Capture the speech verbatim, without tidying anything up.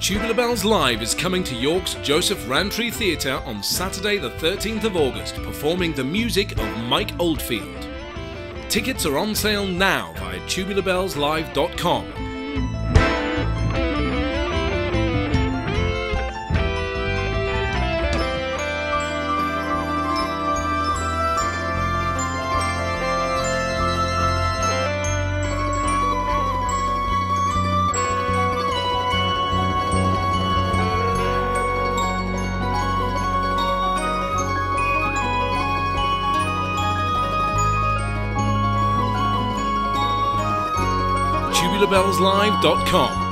Tubular Bells Live is coming to York's Joseph Rowntree Theatre on Saturday the thirteenth of August, performing the music of Mike Oldfield. Tickets are on sale now via tubular bells live dot com. tubular bells live dot com